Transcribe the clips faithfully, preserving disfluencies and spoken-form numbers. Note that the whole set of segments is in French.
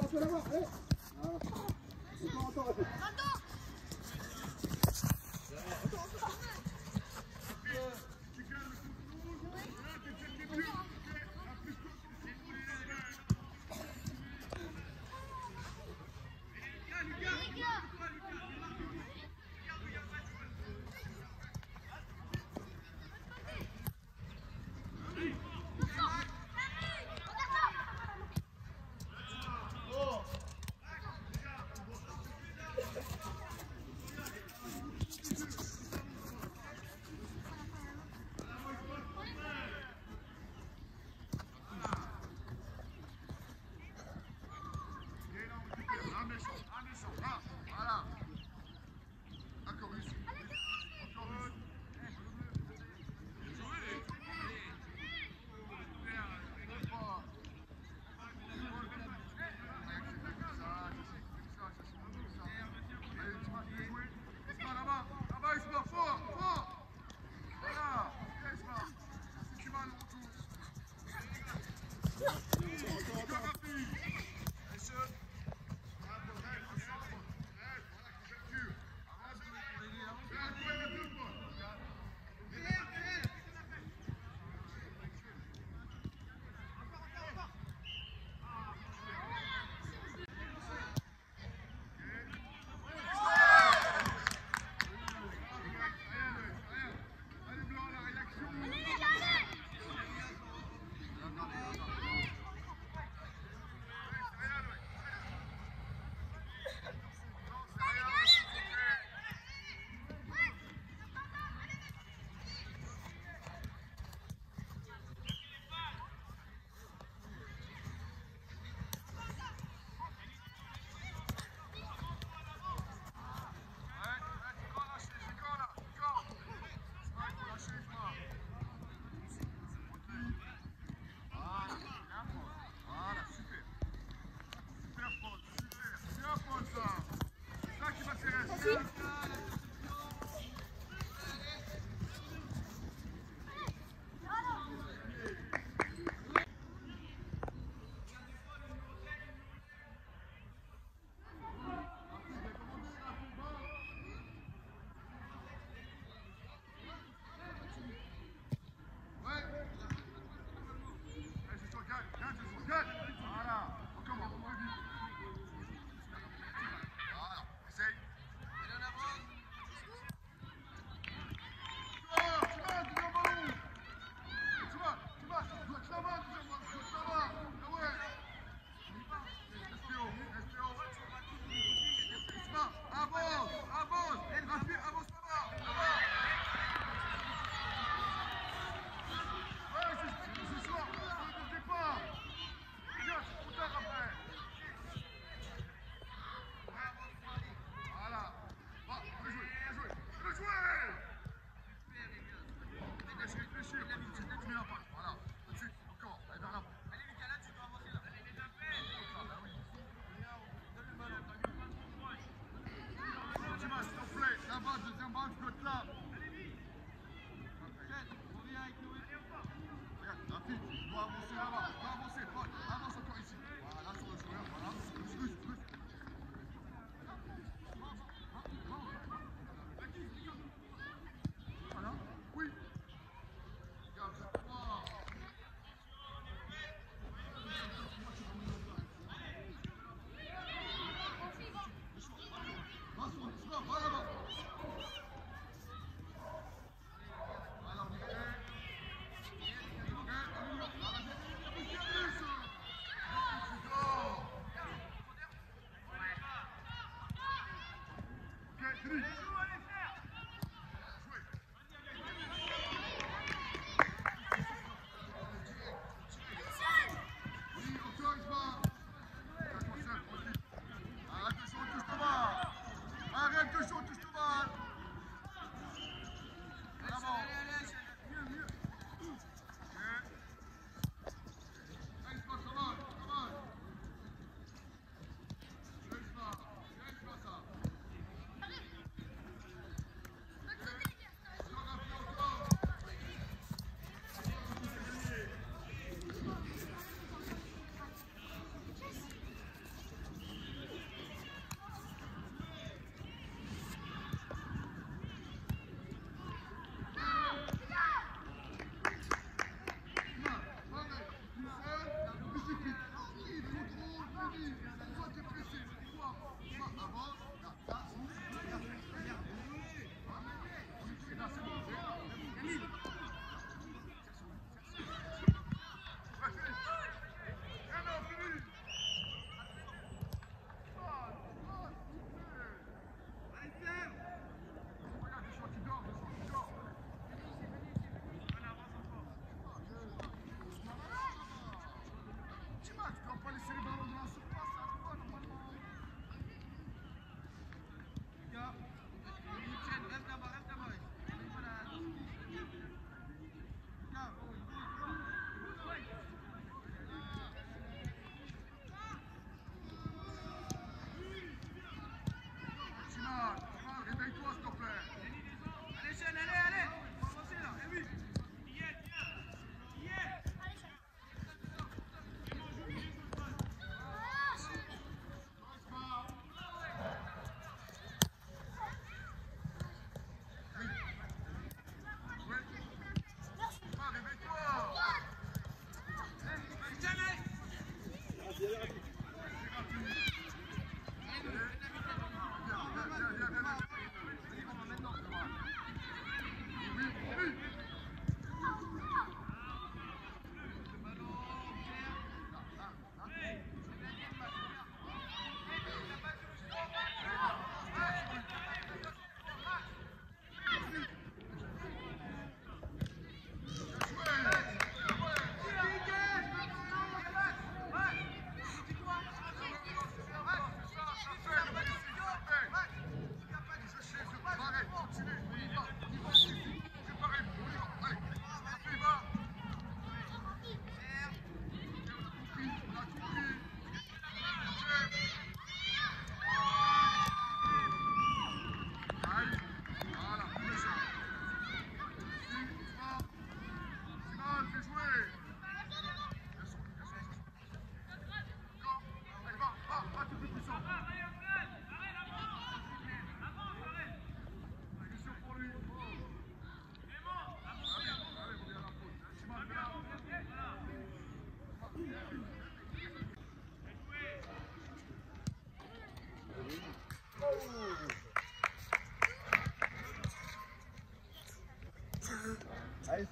peux l'avoir, allez. Encore, encore, répète.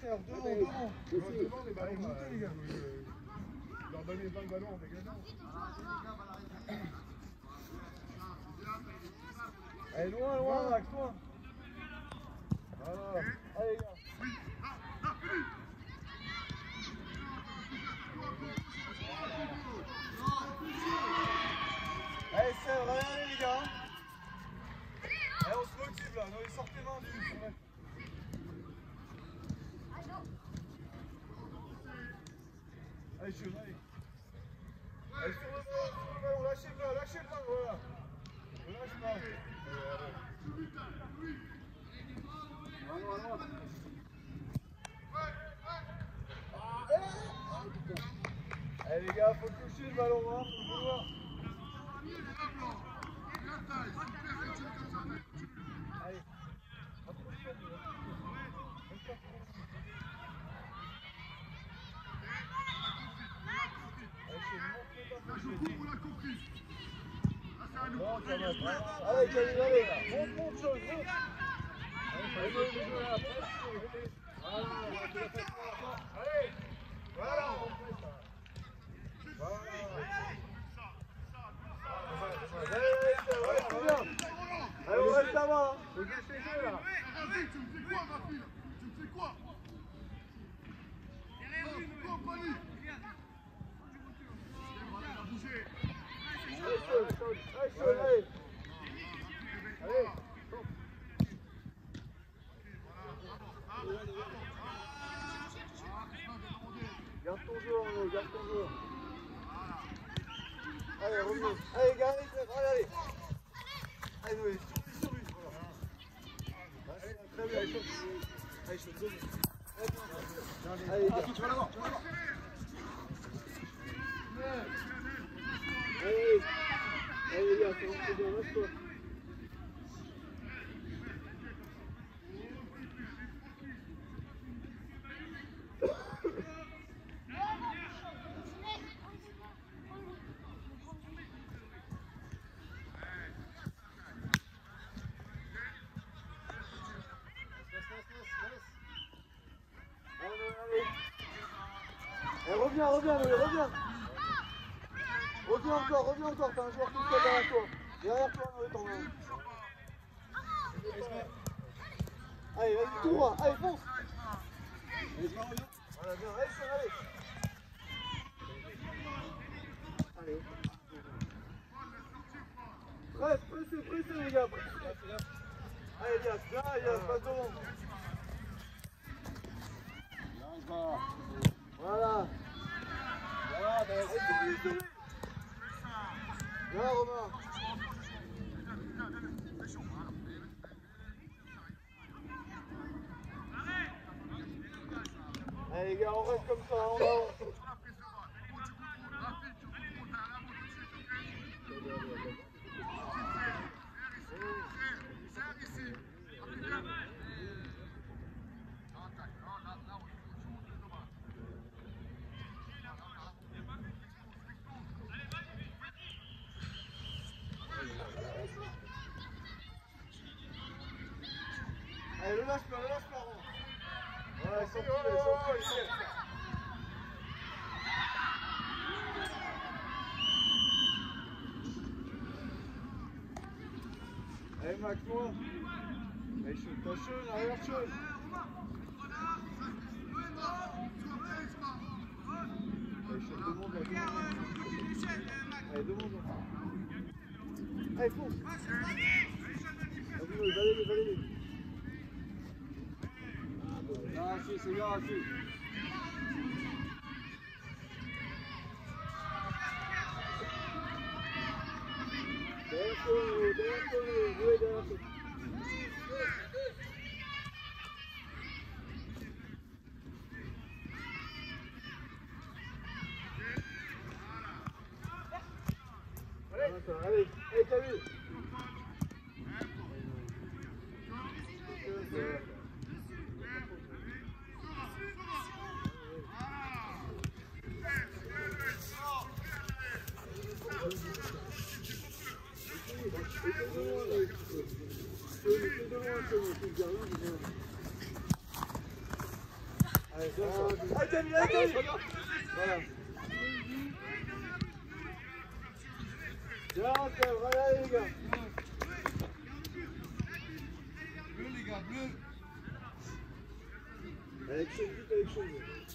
Esther, devant, devant. Devant les ballons, montez les gars. Leur donner pas le ballon en dégageant. Allez, loin, loin, Max, loin. Voilà. Allez, les gars. Allez, c'est vrai, allez, les gars. Allez, on se motive là. Non, sortez main du. Allez, je suis allez. Allez, sur le ballon, sur le ballon, lâchez pas, lâchez pas, voilà. Ne lâche pas. Allons, allons. Allez les gars, faut toucher le ballon, hein, faut le voir. Allez. Allez, Camille, allez, monte, monte, chose, monte. Allez, allez, voilà. Allez, on reste là-bas. Faut que je fais ça, là. Vas-y, tu me fais quoi, ma fille? Tu me fais quoi? Quoi, Pali? Voilà, il a bougé. Allez, chaud, chaud. Allez, chaud, allez. Allez. Garde ton joueur, garde ton joueur. Allez, revenez. Allez, garde les têtes, allez, allez. Allez, Noé, sur lui, sur lui. Voilà. Allez, très bien, allez, chaud. Allez, chaud, deux. Allez, les gars. Tu vas l'avoir, tu vas l'avoir. Allez, allez, les gars, c'est bon, c'est bien, lâche-toi. Allez, reviens, reviens, Noé, reviens. Reviens encore, reviens encore, t'as un joueur tout seul derrière toi. Derrière toi, Noé, t'en as un. Allez, vas-y, tout droit, allez, fonce. Voilà, bien, allez, Sean, allez. Allez. Presse, pressez, pressez, les gars. Allez, Elias, viens, Elias, passe devant. Voilà. Voilà, ben, allez, sur lui, sur lui. Viens, Romain. Allez, les gars, on reste comme ça, on avance. Allez, le lâche pas, le lâche pas. Voilà, ils sont plus, ils sont plus, ils sont plus. Allez, Max, moi. Allez, chaud, t'as chaud, arrière chaud. Allez, chaud, demande là, demande. Allez, demande là. Allez, fonce. Vas-y, valez-le, valez-le. Ah, si, c'est bien, si. Derrière toi, derrière toi, jouez derrière toi. Allez, allez, allez, t'as vu? Allez, Camille, allez, Camille. Voilà. Bien, Raphaël, voilà, allez, les gars. Bleu, les gars, bleu. Avec chaud, vite avec chaud.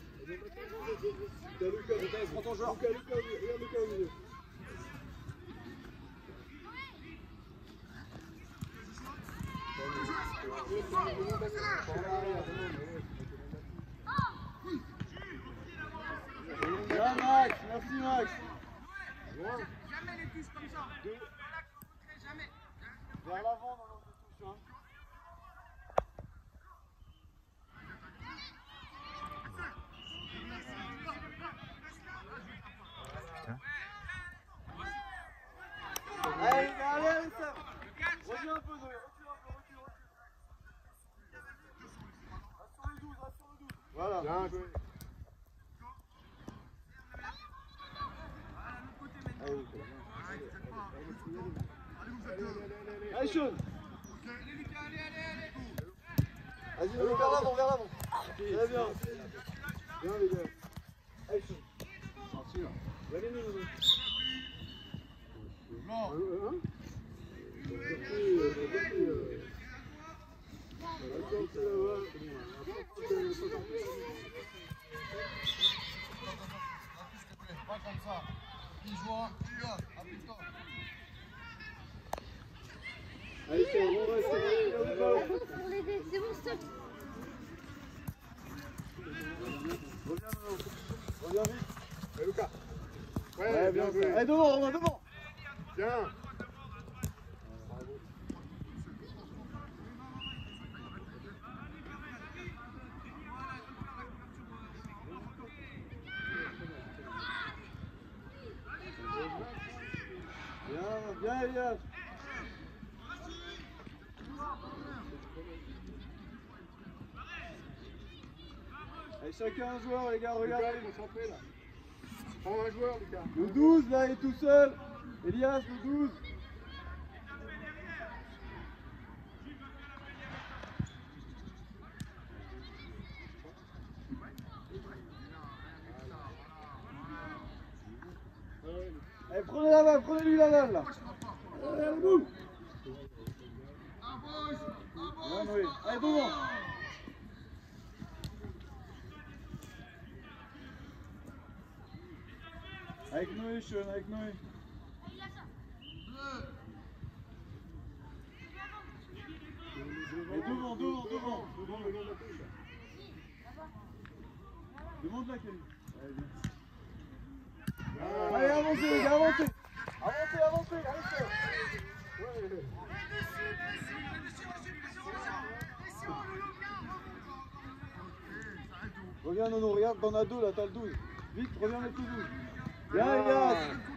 T'as Lucas, prends ton joueur. Lucas, Lucas, regarde Lucas au milieu. Bien Max, merci Max. Jamais les touches comme ça. Voilà que vous ne jamais. Vers l'avant dans l'ordre de touche. Hein. Allez, allez, allez, ça. Reviens un peu, Noé. Recule un peu, recule, recule. Reste sur les douze, reste sur les douze. Voilà. Bien joué. Allez, allez, Sean. Vas-y, vers l'avant, vers l'avant. Très bien. Bien, les gars. Allez, Sean. Allez, nous, nous. Non. Pas comme ça. Il joue un petit gars. Appuie-toi. Allez, c'est bon, ouais, c'est bon. Pour l'aider, c'est bon, stop. Reviens, reviens vite. Allez, Lucas. Ouais, Ouais, bien bien joué. joué. Allez, devant, Romain, devant. Bien. Bien, bien, Elias. Allez, chacun un joueur, les gars, Lucas, regardez. il est concentré là. Prends un joueur, Lucas. Le douze, là, il est tout seul. Elias, le douze. Allez, prenez la balle, prenez-lui la balle, là. Allez, allez, boum. Bien, Noé. Allez, devant. Avec Noé, Sean, avec Noé. Et devant, devant, devant. Devant le long de la touche. Demande la Camille. Allez, bien. Allez, avancez, les gars, avancez. Avancez, avancez, allez, Sean. Ouais. Reviens, Nono, regarde, t'en as deux là, t'as le douze. Vite, reviens avec le douze. Bien, les gars.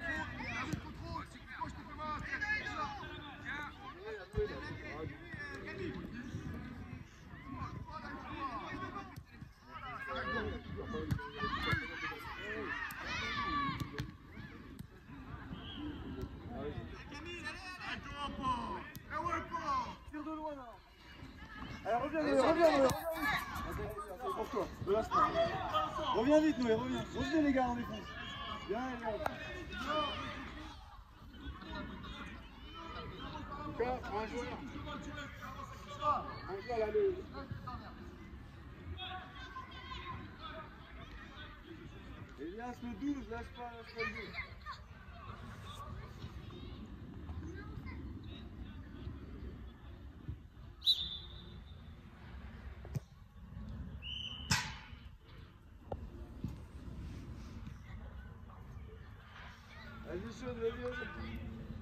Tire de loin là. Allez, reviens, Noé, reviens, Noé, reviens vite. Attends, pour toi, de l'instant. Reviens vite, Noé, reviens. Revenez, les gars, en défense. Bien, les gars. Lucas, prends un joueur. Un joueur là, le. Elias, le douze, lâche pas, lâche pas le douze. Vas-y, Sean, vas-y, vas-y.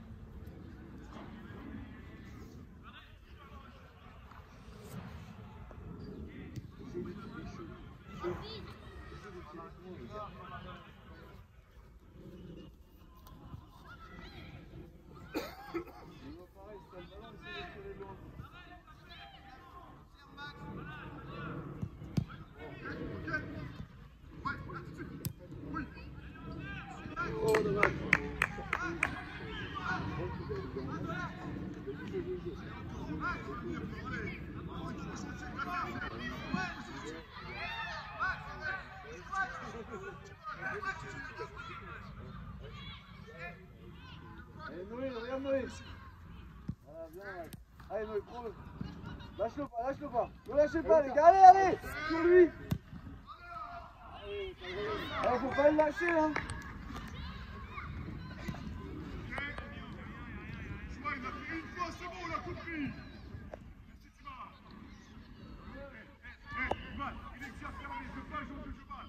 Oh, dommage. Allez Noé, regarde Noé. Voilà, bien Max. Allez Noé, prends-le. Lâche-le pas, lâche-le pas. Ne lâchez pas les gars, allez, allez. Sur lui. Allez, faut pas le lâcher hein. Il a fait une fois, c'est bon, on l'a compris. Il est déjà fermé, je veux pas jouer de cheval.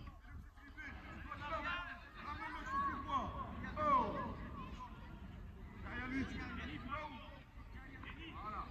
Ramène-le sur moi. Oh. Derrière lui, tu viens. Voilà.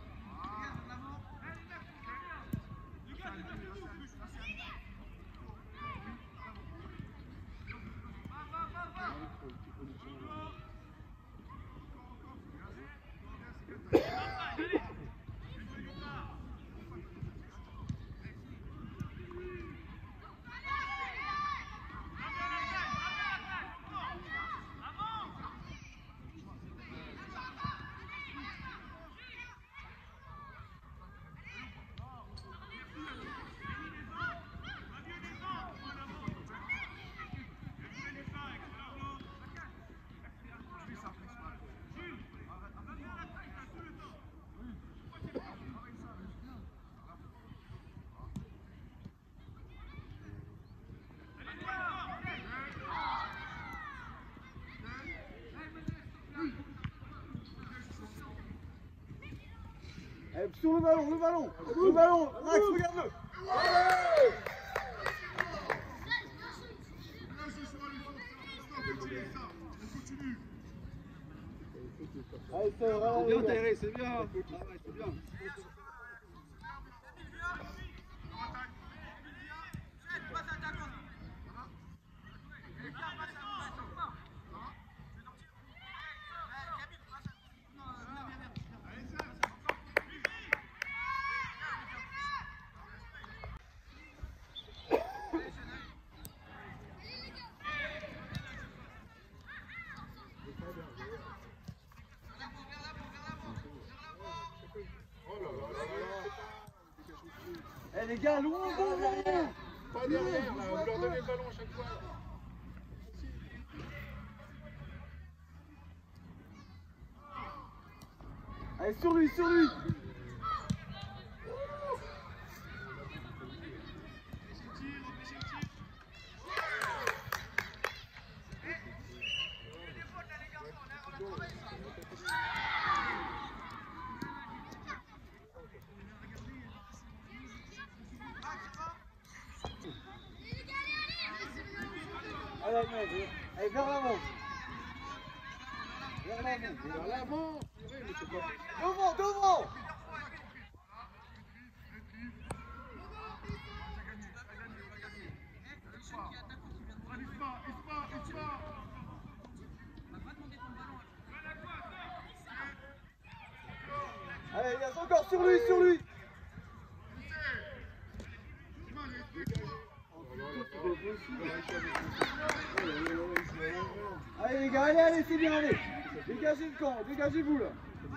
Allez, sur le ballon, le ballon, le ballon, Max, regarde-le. Allez, c'est vraiment bien, Thérèse, c'est bien. Ah ouais, c'est bien. Eh les gars, loin, loin, derrière. Pas derrière, là, vous leur donnez le ballon à chaque fois. Allez, sur lui, sur lui. Allez, allez, allez, vers l'avant. Vers l'avant. Vers l'avant. Devant, devant. Allez, il y a encore sur lui, sur lui. Allez les gars, allez, allez, c'est bien, allez. Dégagez le camp, dégagez-vous là.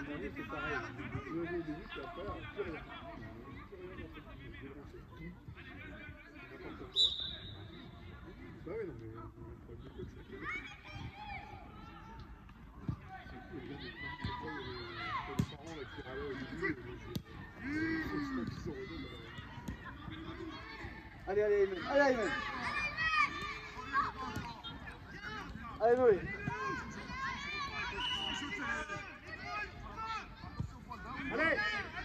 Allez, allez, Ayman. Allez, Ayman. Allez, Noé. Allez.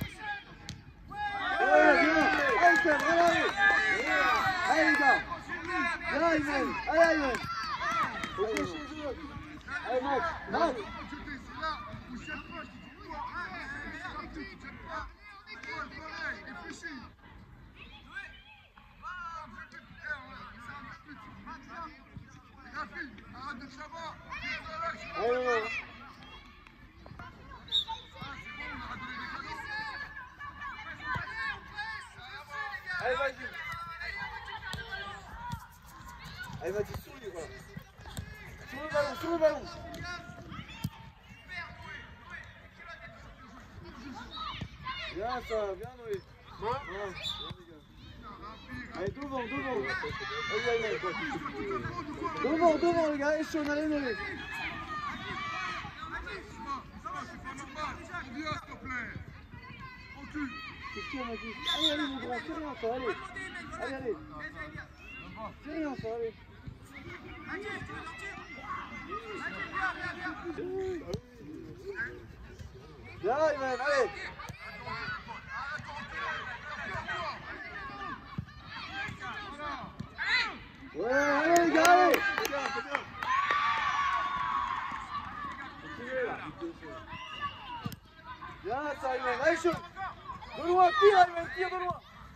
Allez, bien. Allez, Sam, allez, allez. Allez, les gars. Bien, Ayman. Allez, Ayman. Ok, chez eux. Allez, Max. Max. Allez, non, non. Allez, vas-y. Allez, vas-y, sur lui, voilà. Sur le ballon, sur le ballon. Bien ça, bien Noé. Bien, bien les gars. Allez, devant, devant. Vas-y, allez. Devant, devant, les gars. Et Sean, allez, allez. C'est sûr, Mathis. Allez, allez, mon grand, c'est rien ça, allez. Allez, allez. C'est rien ça, allez. Bien, Ivan, allez. Ouais, allez, les gars, allez. C'est bien, c'est bien. Continuez, là. Bien, ça, Ivan. Allez, Sean. De loin, tire, Ivan, tire de loin.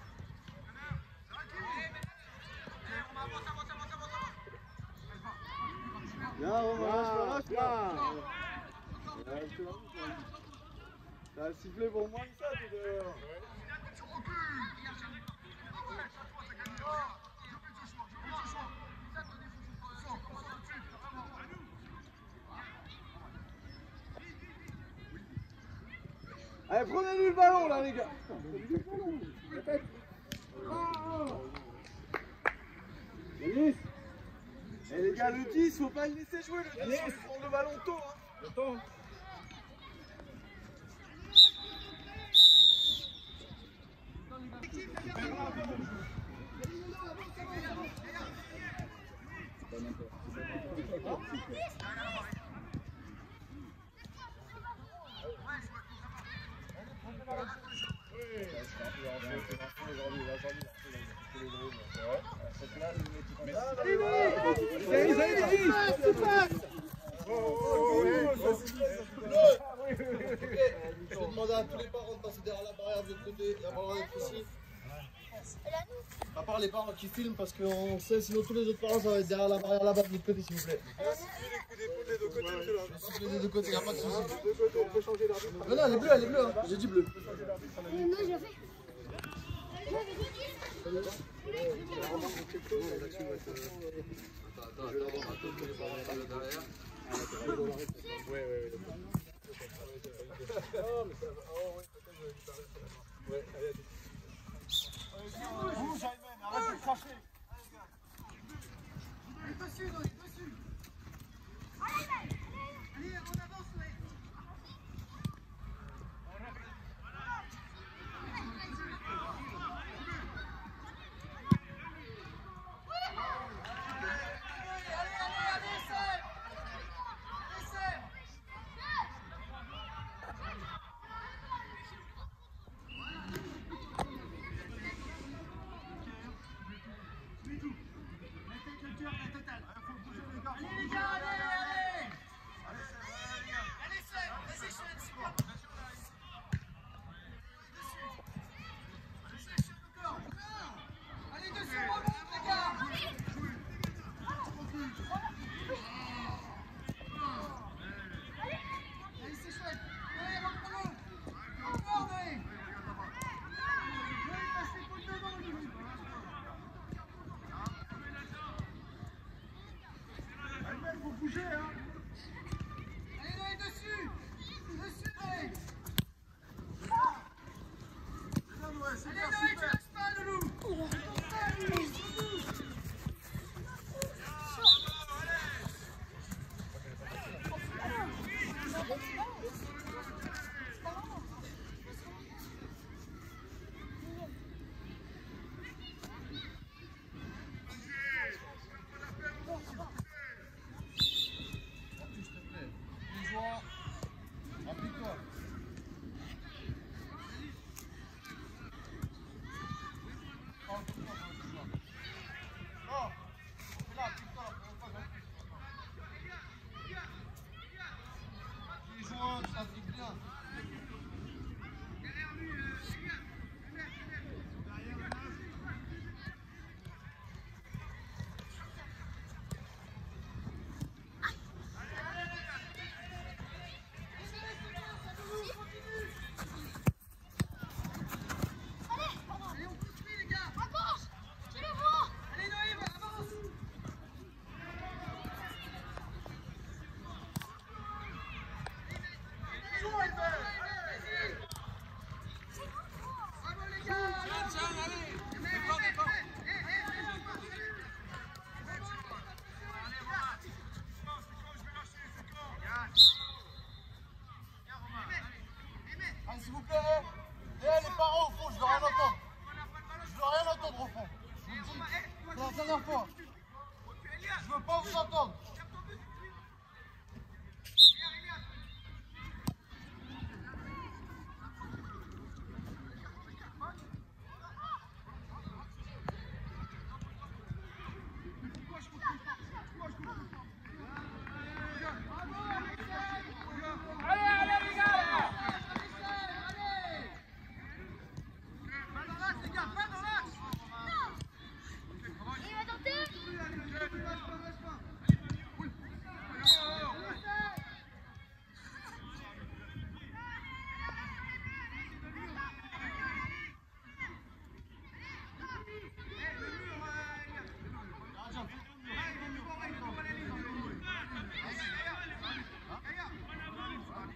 Bien, Romain, lâche-la, lâche-la. T'as sifflé pour moins que ça, t'es dehors. Allez, prenez-lui le ballon là, les gars. Yanis. Eh les gars, le dix, faut pas le laisser jouer, le dix, faut lui prendre le ballon tôt. Hein. Attends. Je vais demander à tous les parents de passer derrière la barrière de l'autre côté. Il n'y a pas le droit d'être ici. À part les parents qui filment parce qu'on sait, sinon tous les autres parents ça va être derrière la barrière là-bas de l'autre côté s'il vous plaît. Les deux côtés, monsieur là. Les deux côtés, il n'y a pas de soucis. Deux côtés, on peut changer d'arbitre. Non, non, elle est bleue, elle est bleue. Hein. J'ai dit bleu. Non, j'ai fait. Attends, attends, attends, tous les parents derrière. Ouais, ouais, ouais. Oh, mais ça va. Oh, ouais, peut-être. Ouais, allez, allez. Bouge, Ayman, arrête de cracher. Allez, dessus, Noé, dessus. Allez, on avance, Noé. Tiens, tiens, allez, défends, défends.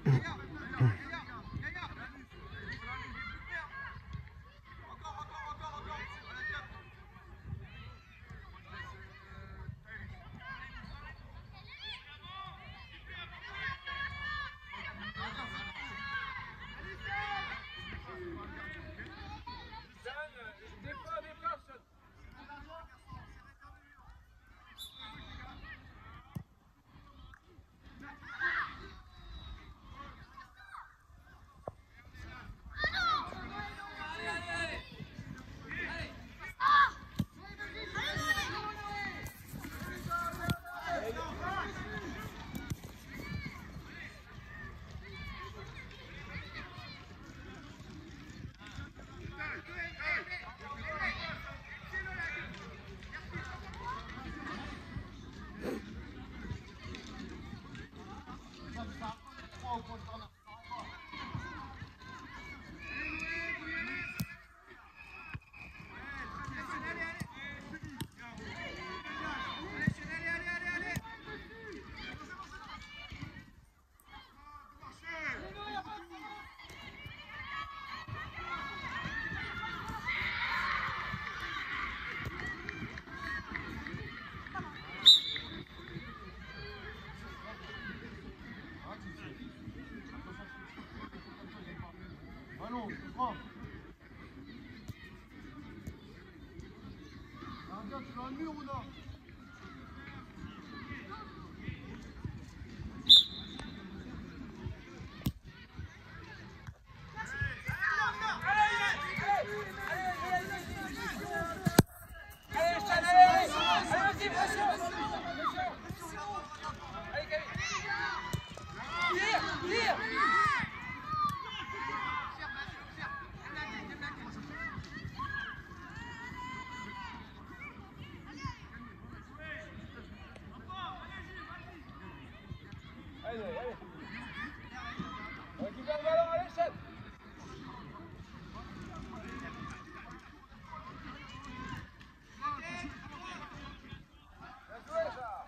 Allons, prends. Gardien, tu veux un mur ou non? Allez, allez. Récupère le ballon, allez, chef. Bien joué, ça.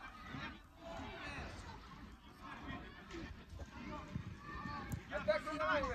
Attaque le drive.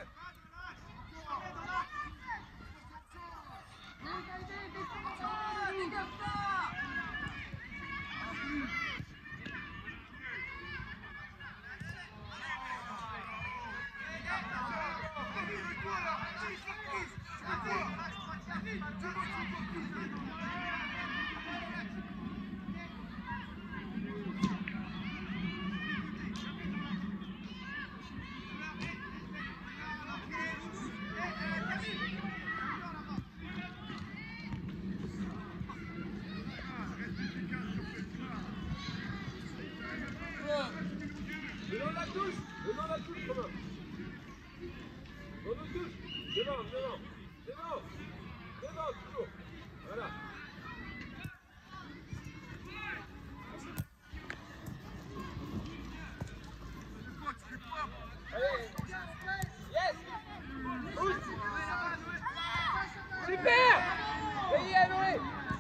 Devant la touche, devant la touche, Romain. Devant la touche, devant, devant, devant, devant, toujours. Voilà. Allez. Yes. Pousse. Super. Payez, Noé.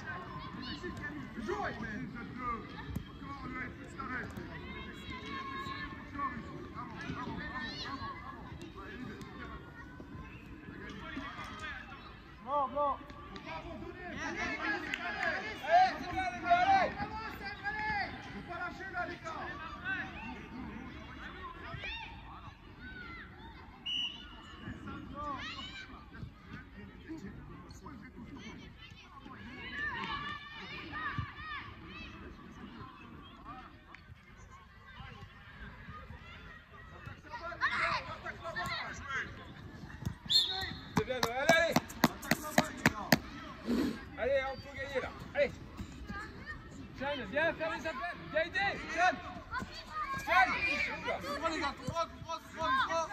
Non, non. Allez, c'est bien, les gars, allez. Faut pas lâcher là, les gars. C'est bien, Noé, allez, allez. Allez, on peut gagner là. Allez. Sean, viens faire les appels. Viens aider. Sean. Sean. Prends les gars, prends, prends, prends, prends.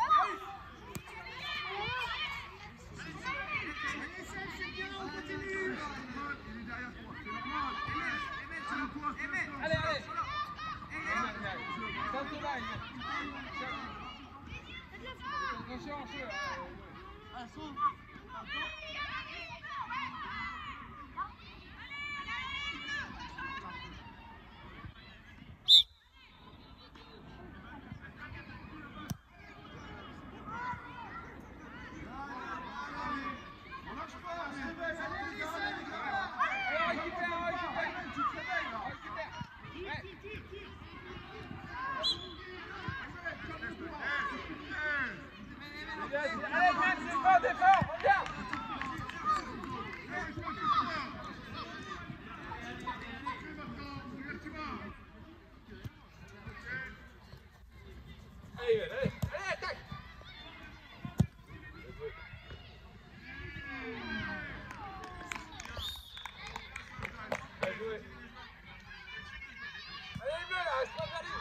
Allez, allez. Tente là. Attention, en jeu. Ah, sauve. Allez, allez, allez, attaque. Bien joué. Allez, les bleus, là, reste pas perdu.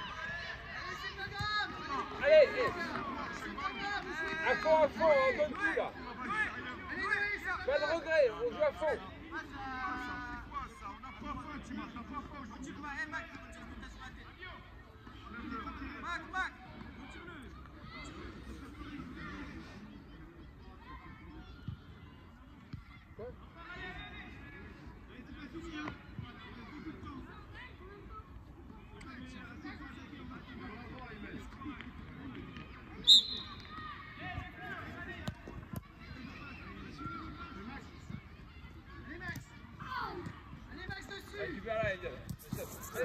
Allez, allez. À fond, à fond, on donne tout, là. Pas de regret, on joue à fond. Récupère là, Eliel. Allez,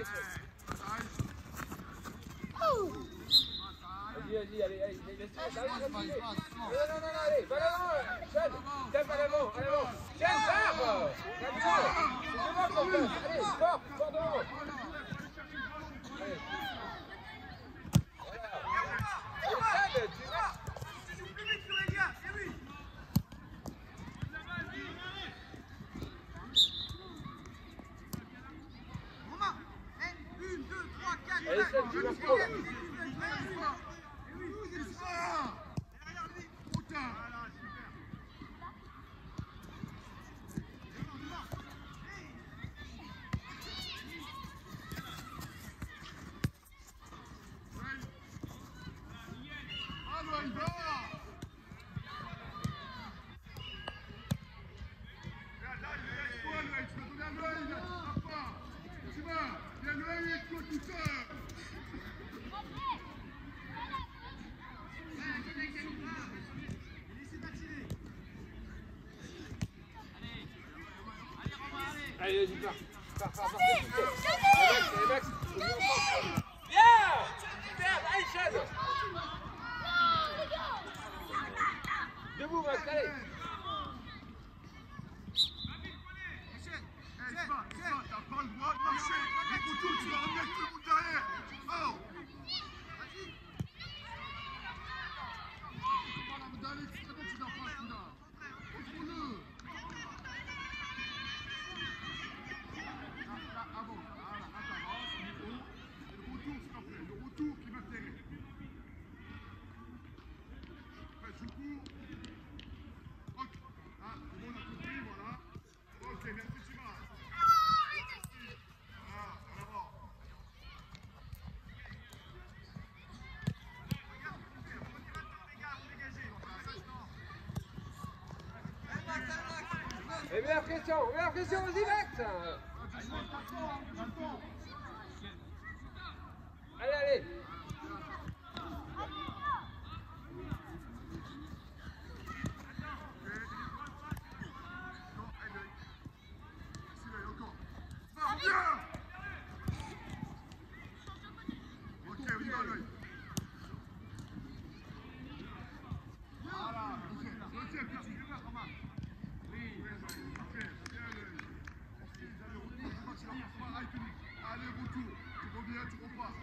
vas-y, vas-y, allez, allez, laisse-moi, allez, continue. Non, non, non, non, allez, va l'avant, Sean, tape à l'avant, à l'avant. Sean, tape. Calme-toi, c'est devant qu'on passe. Allez, fort, fort devant. Allez. Voilà. Allez, Sean, tu vas. Allez, Sean, tu vas trop, là. Allez, vas-y, pars. Pars, pars, pars. Allez, Max, allez, Max. Bien. Super, allez, Sean. Debout, Max, allez. T'as pas le droit de marcher. Les poteaux, tu vas ramener tout le monde derrière. Oh. Et mets la pression, mets la pression, vas-y, Max. Allez, allez. Allez, retour, tu reviens, tu repasses.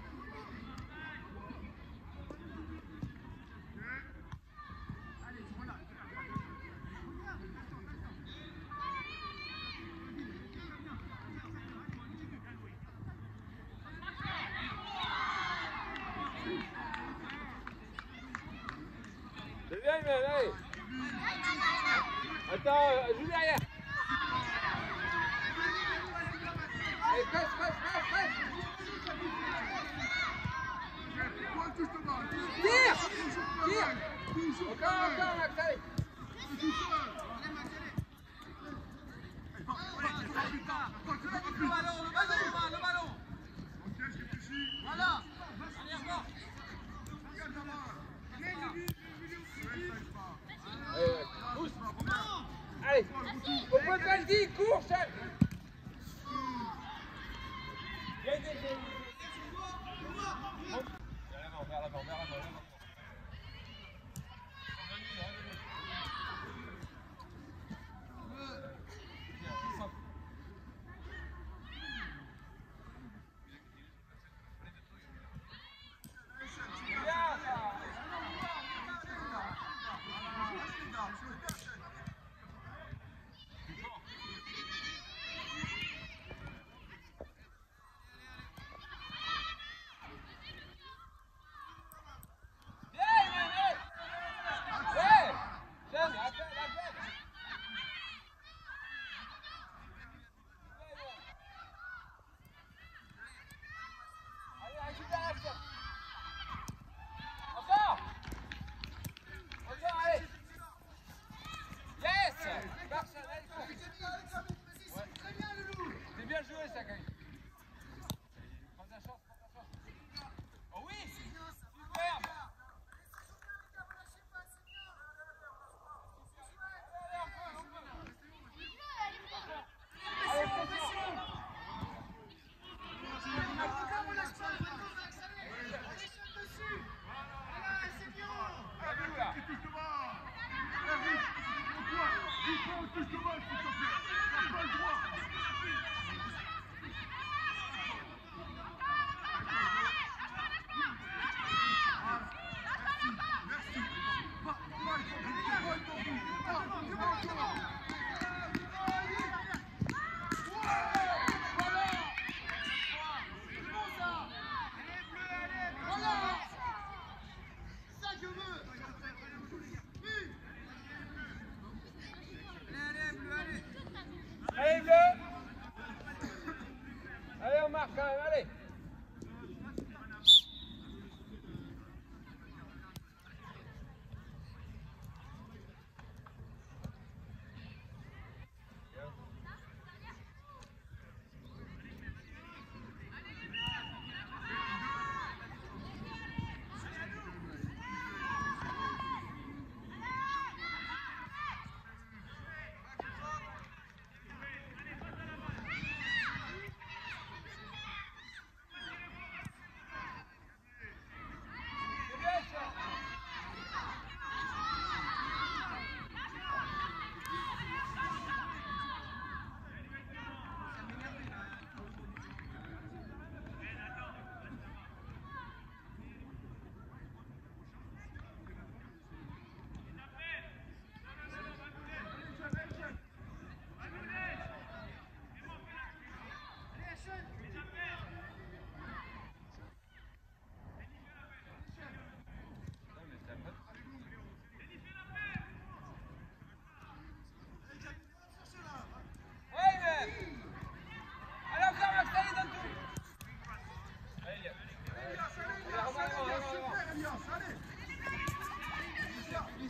C'est bien, Iman, allez. Attends, euh, joue derrière. Allez, presse, presse, presse, presse. Tire. Tire. Encore, encore, Max, allez. Le ballon, le ballon, le ballon. Voilà. Allez, encore. Allez, pousse. Allez, au penalty, cours, Sean. Viens, viens, viens. Vers l'avant, vers l'avant, vers l'avant. Bien.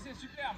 c'est superbe.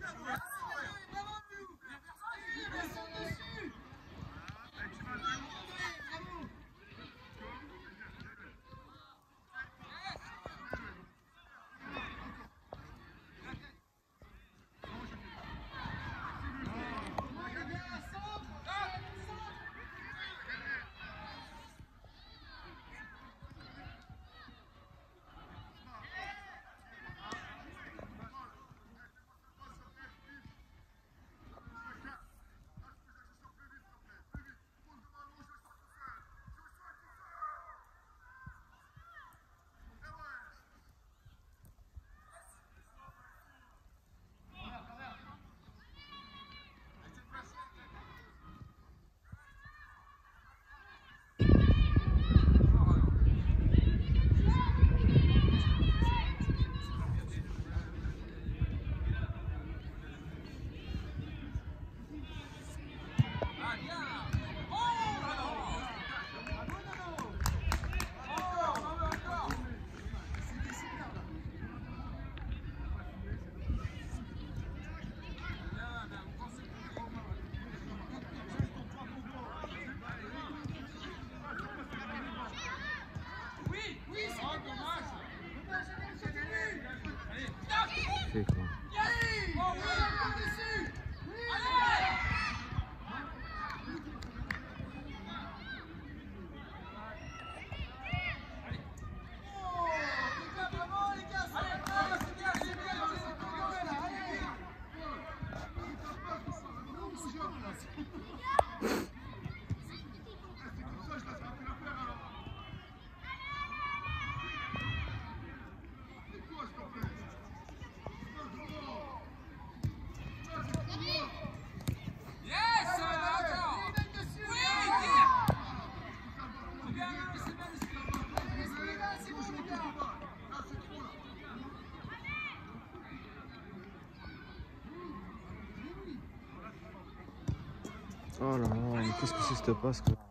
fait quoi. Oh là là, mais qu'est-ce que c'est cette passe quoi.